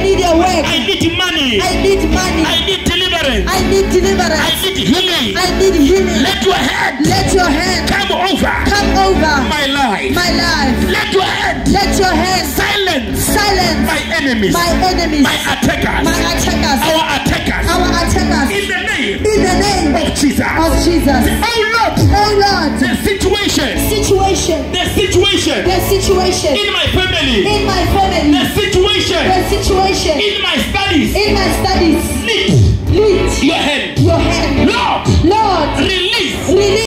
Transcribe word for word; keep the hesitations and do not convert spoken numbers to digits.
need your work. I need money. I need money. I need deliverance. I need deliverance. I need healing. I need healing. Let your hand Let your hand come over come over my life. my life. Let your hand Let your hand silence silence my enemies. my enemies, My attackers. my attackers, Our attackers. our attackers. In the name In the name of Jesus. of Jesus. Oh Lord. Oh Lord, The situation. situation, The situation. the situation In my family. in my The family, situation. the situation In my studies. in my studies. Lift Lift your hand. your hand. Lord. Lord,